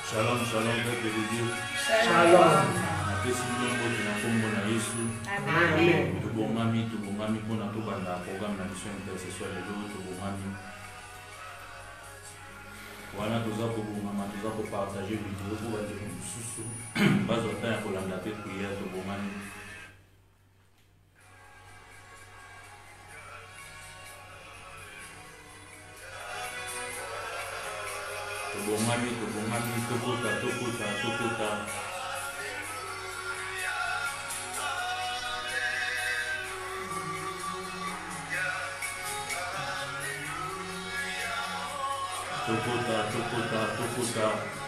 Shalom, shalom, peuple de Dieu. Shalom. Amen. Tubongami pour notre programme d'action intercessoire de l'eau, tubongami. Voilà, nous avons partagé le vidéo pour être sous base au temps pour la prière, tubongami. Tubongami, tokota. Tokota.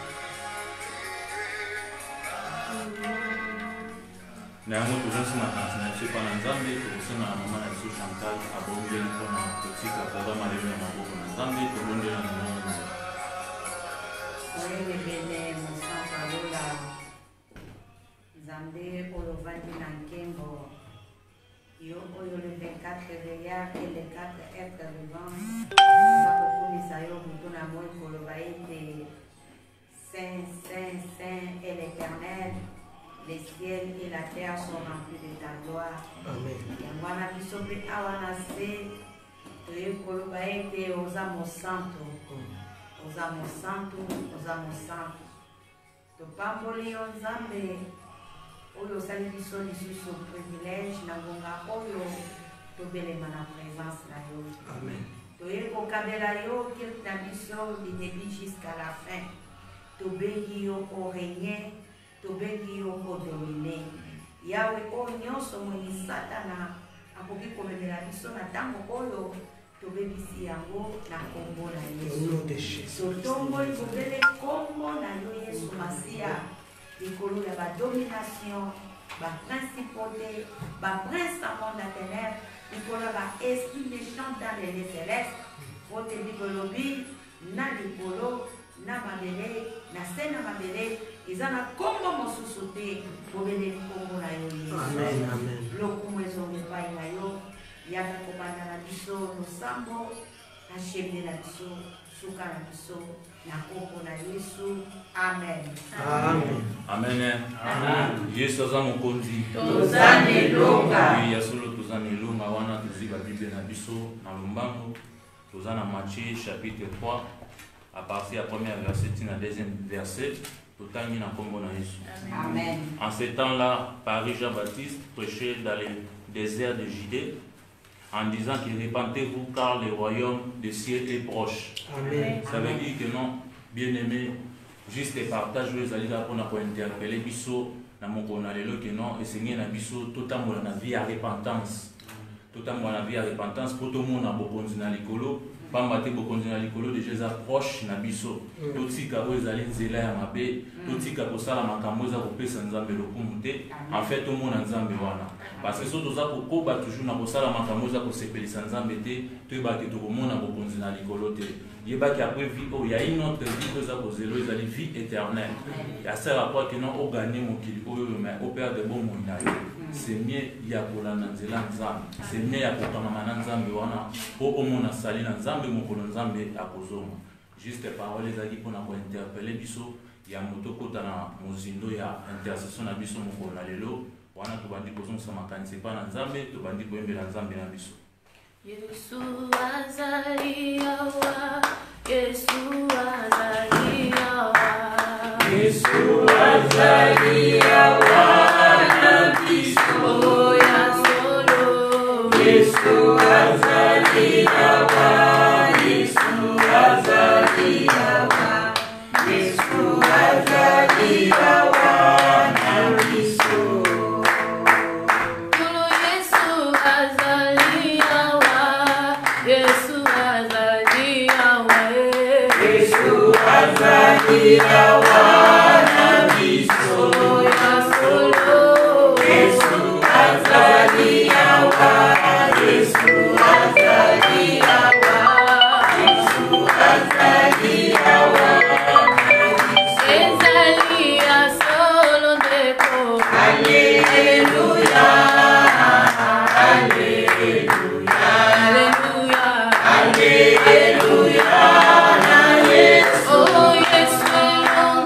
Na yango tozosina kantina biso epa na nzambe tokosina na mama na biso Chantal abongeli mpona kotika programe alelo ya maboko na nzambe tobondela na mongo oyebebele mosantu alola nzambe oyo ovandi na nkembo yo oyo le 24 veillard et le 4 être vivant oza kokumisa yo butu na moi koloba ete saint est l'éternel. Les ciels et la terre sont remplis de ta gloire. Amen. Yango wana biso mpe awa na se toyei koloba ete oza mosantu. Topamboli yo nzambe oyo osali biso lisusu privilège na ngonga oyo tobelema na présence na yo. Amen. Toyei kokabela yo kirti na biso du début jusqu'à la fin. Tobengi yo orégner, tobengi yo kodomine. Yawe oyo nyonso mweni satana akoki komemela biso na ntango oyo tobebisi yango na kombo na Yesu. Totongoli tobele kombo na yo Yesu Masiya likolo ya badomination, baprincipauté, baprince na monde ya ténèbres, likolo ya baesprit méchant dans les lieux célestes. Ote bikolobi na likolo na mabele na se na mabele eza na kombo mosusu te bobeleli kombo na yo Yesu. Lokumu ezonga epai na yo yaka kobanda na biso losambo achemine na biso suka na biso na kombo na Yesu. Amen. Yesu aza mokonzi tozana elonga ya solo tozana elonga wana toziba bible na biso na lombango toza na Matthieu chapitre 3 à partir du premier verset et du deuxième verset, tout le temps kombo na Yesu. Amen. En ce temps-là, Paris Jean-Baptiste prêchait dans le désert de Judée en disant que répentez-vous car le royaume des cieux est proche. Amen. Ça veut dire que non, bien-aimé, juste partage les alliés pour interpeller biso na mokona lelo que non et Seigneur na biso totalement na vie à repentance. Totalement na vie à repentance pour tout le monde na bokonzi na likolo. Pamba te bokonzi na likolo de Jésus proche na biso totika oyo ezali nzela ya mabe totika kosala makambo eza kopesa nzambe lokumu te en fait tomona nzambe wana parce que so toza kokoba toujours na kosala makambo eza kosepelisa nzambe te toyebaki tokomona bokonzi na likolo te yebaki après vie oyo ya une autre vie oyo eza kozela ezali vie éternelle ya sert à quoi que non oganye mokili oyo mais operde bomoi na yo c'est mieux ya kolanda nzela nzambe c'est mieux ya kokamama na nzambe wana po omona sali na nzambe mokolo nzambe akozonga juste parole ezalaki mpona kointerpele biso ya moto kota na mozindo ya intercession na biso mokolo na lelo wana tobandi kozongisa makanisi epa na nzambe tobandi koyembela nzambe na biso. Yesu azali awa, Yesu azali awa, Yesu azali awa na biso ya solo. Yesu azali awa, Yesu azali awa, Yesu azali awa na biso. Yesu azali awa, Yesu azali awa, Yesu azali awa na biso ya solo. Yesu azali awa, Yesu azali awa, Yesu azali awa na biso. ezali ya solo ndeko. Alleluia, alleluia, Alleluia, alleluia na Yesu. oh Yesu